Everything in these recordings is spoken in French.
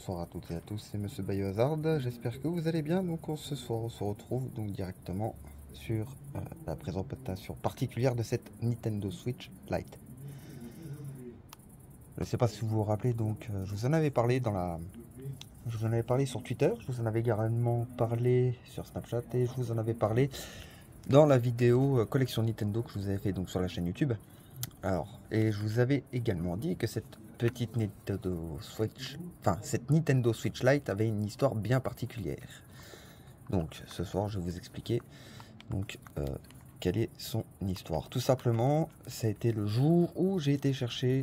bonsoir à toutes et à tous, c'est Monsieur Biohazard, j'espère que vous allez bien. Donc ce soir on se retrouve donc directement sur la présentation particulière de cette Nintendo Switch Lite. Je ne sais pas si vous vous rappelez, donc je vous en avais parlé je vous en avais parlé sur Twitter, je vous en avais également parlé sur Snapchat et je vous en avais parlé dans la vidéo collection Nintendo que je vous avais fait donc sur la chaîne YouTube. Alors, et je vous avais également dit que cette petite Nintendo Switch, cette Nintendo Switch Lite avait une histoire bien particulière. Donc, ce soir, je vais vous expliquer donc quelle est son histoire. Tout simplement, ça a été le jour où j'ai été chercher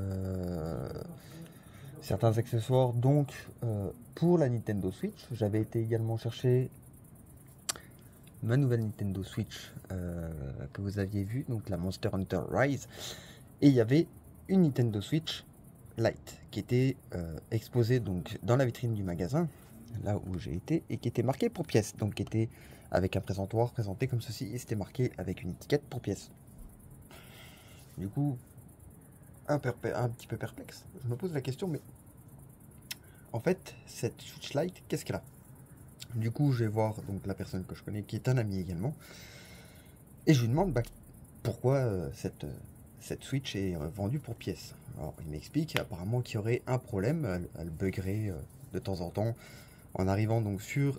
certains accessoires. Donc, pour la Nintendo Switch, j'avais été également chercher ma nouvelle Nintendo Switch que vous aviez vue, donc la Monster Hunter Rise, et il y avait une Nintendo Switch Lite qui était exposée donc dans la vitrine du magasin, là où j'ai été, et qui était marquée pour pièce, donc qui était avec un présentoir présenté comme ceci, et c'était marqué avec une étiquette pour pièce. Du coup, un petit peu perplexe, je me pose la question, mais en fait, cette Switch Lite, qu'est-ce qu'elle a? Du coup, je vais voir donc la personne que je connais, qui est un ami également, et je lui demande pourquoi cette Switch est vendue pour pièces. Alors, il m'explique apparemment qu'il y aurait un problème, elle buggerait de temps en temps en arrivant donc sur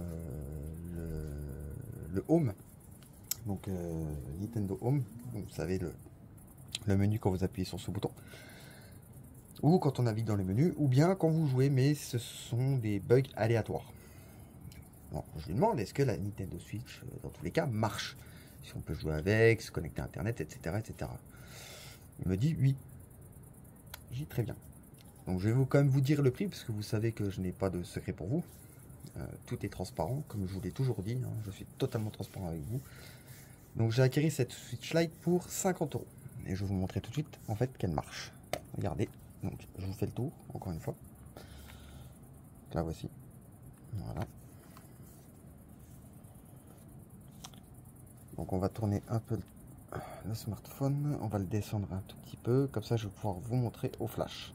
le Home, donc Nintendo Home, donc, vous savez le menu quand vous appuyez sur ce bouton, ou quand on navigue dans les menus, ou bien quand vous jouez, mais ce sont des bugs aléatoires. Bon, je lui demande, est-ce que la Nintendo Switch, dans tous les cas, marche? Si on peut jouer avec, se connecter à Internet, etc. etc. Il me dit oui. J'ai dit très bien. Donc je vais quand même vous dire le prix, parce que vous savez que je n'ai pas de secret pour vous. Tout est transparent, comme je vous l'ai toujours dit, hein, je suis totalement transparent avec vous. Donc j'ai acquis cette Switch Lite pour 50 €. Et je vais vous montrer tout de suite en fait qu'elle marche. Regardez, donc je vous fais le tour, encore une fois. La voici. Voilà. Donc on va tourner un peu le smartphone, on va le descendre un tout petit peu, comme ça je vais pouvoir vous montrer au flash.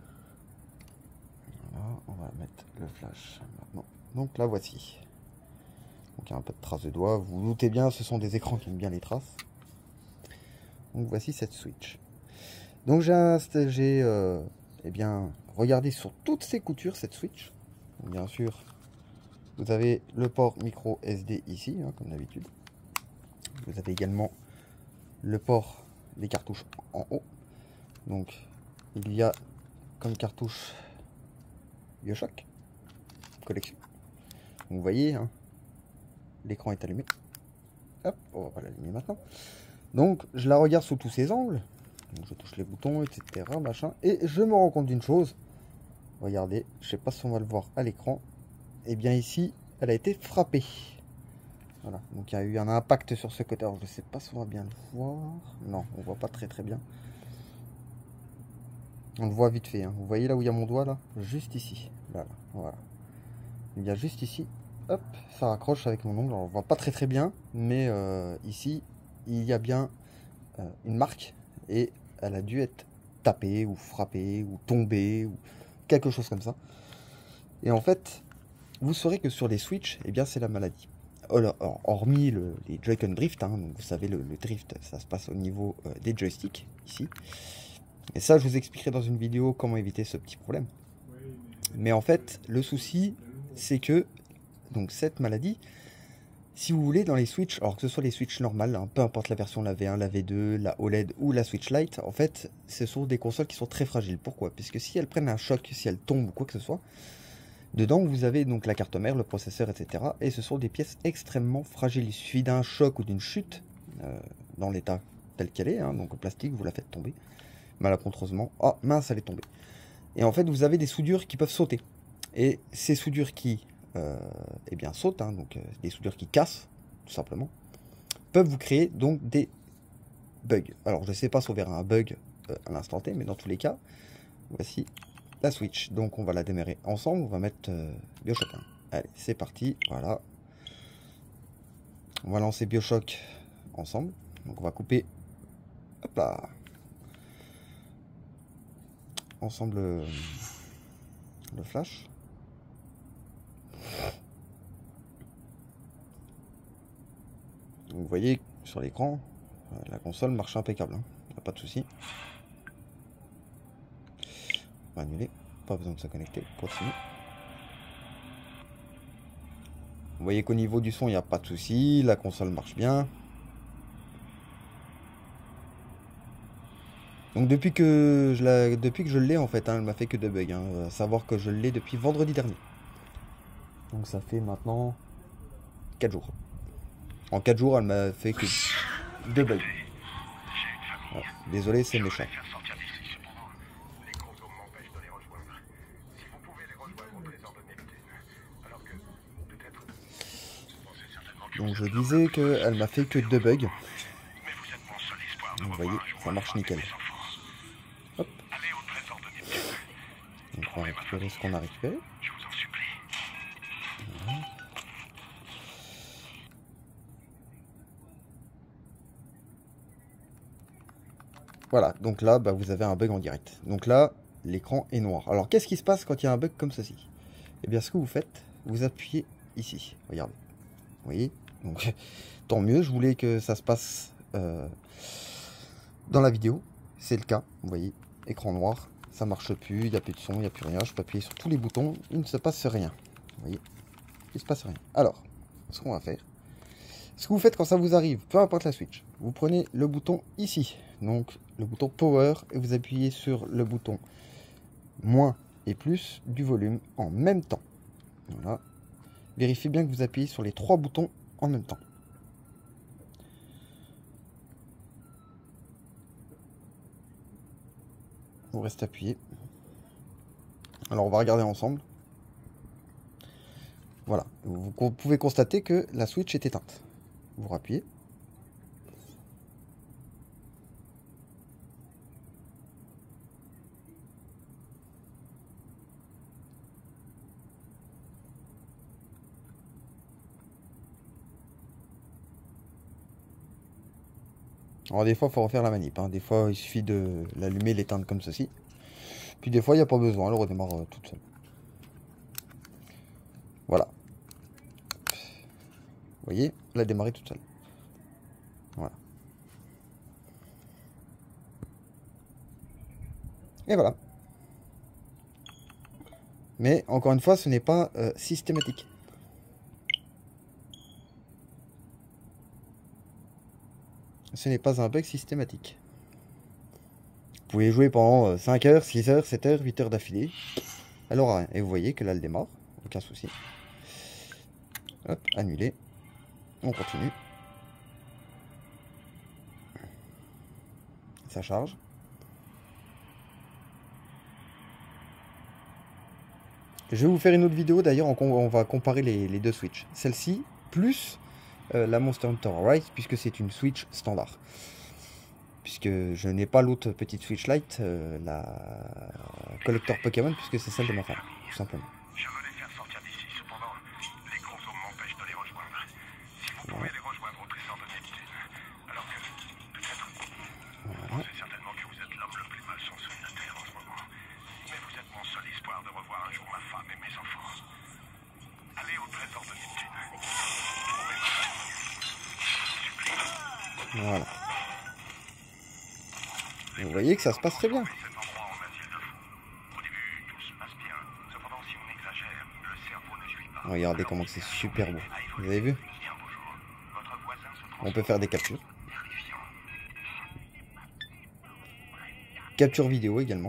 Voilà, on va mettre le flash maintenant. Donc la voici. Donc il y a un peu de traces de doigts, vous vous doutez bien, ce sont des écrans qui aiment bien les traces. Donc voici cette Switch. Donc j'ai bien regardé sur toutes ses coutures cette Switch. Donc, bien sûr, vous avez le port micro SD ici, hein, comme d'habitude. Vous avez également le port des cartouches en haut. Donc il y a comme cartouche BioShock collection. Donc, vous voyez, hein, l'écran est allumé. Hop, on va pas l'allumer maintenant. Donc je la regarde sous tous ses angles. Donc, je touche les boutons, etc. Machin, et je me rends compte d'une chose. Regardez, je sais pas si on va le voir à l'écran. Et bien ici, elle a été frappée. Voilà, donc il y a eu un impact sur ce côté. Alors je sais pas si on va bien le voir. Non, on voit pas très bien. On le voit vite fait, hein. Vous voyez là où il y a mon doigt là? Juste ici. Voilà, voilà. Il y a juste ici. Hop, ça raccroche avec mon ongle. Alors, on voit pas très bien, mais ici, il y a bien une marque. Et elle a dû être tapée ou frappée ou tombée ou quelque chose comme ça. Et en fait, vous saurez que sur les Switch, eh bien c'est la maladie. Alors, hormis les Joy-Con Drift, hein, donc vous savez le drift, ça se passe au niveau des joysticks ici. Et ça, je vous expliquerai dans une vidéo comment éviter ce petit problème. Mais en fait, le souci, c'est que donc cette maladie, si vous voulez, dans les Switch, alors que ce soit les Switch normales, hein, peu importe la version, la V1, la V2, la OLED ou la Switch Lite, en fait, ce sont des consoles qui sont très fragiles. Pourquoi? Puisque si elles prennent un choc, si elles tombent ou quoi que ce soit, dedans vous avez donc la carte mère, le processeur, etc. Et ce sont des pièces extrêmement fragiles. Il suffit d'un choc ou d'une chute dans l'état tel qu'elle est, hein, donc au plastique, vous la faites tomber malencontreusement. Oh mince, elle est tombée. Et en fait, vous avez des soudures qui peuvent sauter. Et ces soudures qui eh bien sautent, hein, donc des soudures qui cassent, tout simplement, peuvent vous créer donc des bugs. Alors je ne sais pas si on verra un bug à l'instant T, mais dans tous les cas, voici la Switch. Donc on va la démarrer ensemble, on va mettre BioShock 1. Allez, c'est parti, voilà. On va lancer BioShock ensemble. Donc on va couper, hop là, ensemble le flash. Donc, vous voyez sur l'écran, la console marche impeccable, hein. Y a pas de souci. On va annuler, pas besoin de se connecter, continue. Vous voyez qu'au niveau du son, il n'y a pas de souci, la console marche bien. Donc depuis que je l'ai en fait, hein, elle m'a fait que de bugs, hein, à savoir que je l'ai depuis vendredi dernier. Donc ça fait maintenant 4 jours. En 4 jours, elle m'a fait que 2 bugs. Voilà. Désolé, c'est méchant. Donc je disais qu'elle m'a fait que 2 bugs. Donc, vous voyez, ça marche nickel. Hop. Donc on va récupérer ce qu'on a récupéré. Voilà. Voilà, donc là, bah, vous avez un bug en direct. Donc là, l'écran est noir. Alors, qu'est-ce qui se passe quand il y a un bug comme ceci? Eh bien, ce que vous faites, vous appuyez ici. Regardez. Vous voyez? Donc, tant mieux, je voulais que ça se passe dans la vidéo. C'est le cas, vous voyez. Écran noir, ça marche plus, il n'y a plus de son, il n'y a plus rien. Je peux appuyer sur tous les boutons, il ne se passe rien. Vous voyez? Il ne se passe rien. Alors, ce qu'on va faire, ce que vous faites quand ça vous arrive, peu importe la Switch, vous prenez le bouton ici, donc le bouton Power, et vous appuyez sur le bouton moins et plus du volume en même temps. Voilà. Vérifiez bien que vous appuyez sur les 3 boutons en même temps. Vous restez appuyé. Alors on va regarder ensemble. Voilà, vous pouvez constater que la Switch est éteinte. Vous rappuyez. Alors des fois, il faut refaire la manip, hein. Des fois, il suffit de l'allumer, l'éteindre comme ceci. Puis des fois, il n'y a pas besoin, elle redémarre toute seule. Voilà. Vous voyez, elle a démarré toute seule. Voilà. Et voilà. Mais encore une fois, ce n'est pas systématique. Ce n'est pas un bug systématique. Vous pouvez jouer pendant 5 heures, 6 heures, 7 heures, 8 heures d'affilée. Elle aura rien. Et vous voyez que là, elle démarre. Aucun souci. Hop, annuler. On continue. Ça charge. Je vais vous faire une autre vidéo d'ailleurs, on va comparer les deux Switch. Celle-ci, plus la Monster Hunter Rise, puisque c'est une Switch standard. Puisque je n'ai pas l'autre petite Switch Lite, la Collector Pokémon, puisque c'est celle de ma femme, tout simplement. Je veux les faire sortir d'ici, cependant, les consoles m'empêchent de les rejoindre. Si vous pouvez les rejoindre au trésor de Neptune, alors que, peut-être, vous pensez certainement que vous êtes l'homme le plus malchanceux de la Terre en ce moment. Mais vous êtes mon seul espoir de revoir un jour ma femme et mes enfants. Allez au trésor de Neptune. Trouvez ma femme. Voilà. Et vous voyez que ça se passe très bien. Regardez comment c'est super beau. Vous avez vu? On peut faire des captures. Capture vidéo également.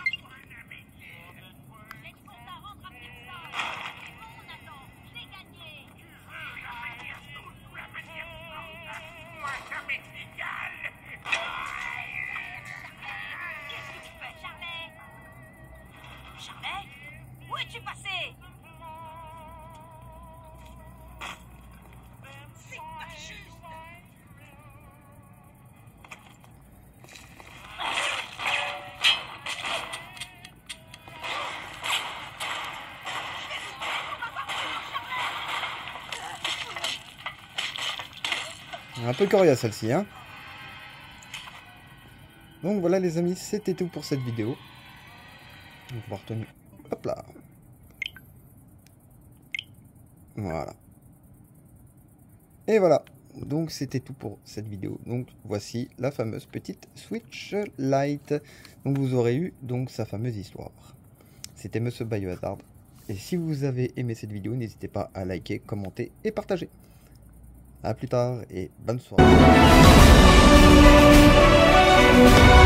Où es-tu passé? C'est pas juste. Un peu coriace celle-ci, hein. Donc voilà les amis, c'était tout pour cette vidéo. Donc on va retenir. Hop là. Voilà. Et voilà. Donc c'était tout pour cette vidéo. Donc voici la fameuse petite Switch Lite. Donc vous aurez eu donc sa fameuse histoire. C'était Monsieur Biohazard. Et si vous avez aimé cette vidéo, n'hésitez pas à liker, commenter et partager. A plus tard et bonne soirée.